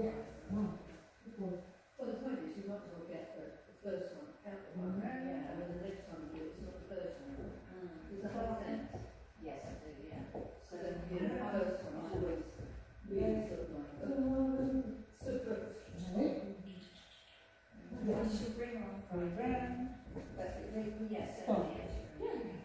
Well, the point is you want to get the first one out the one, and then the next time you do it, it's not the first one. Does that make sense? Yes, I do, yeah. So then, you know, the first one is always really sort of like, so first. We should bring on for a round. Yes, certainly.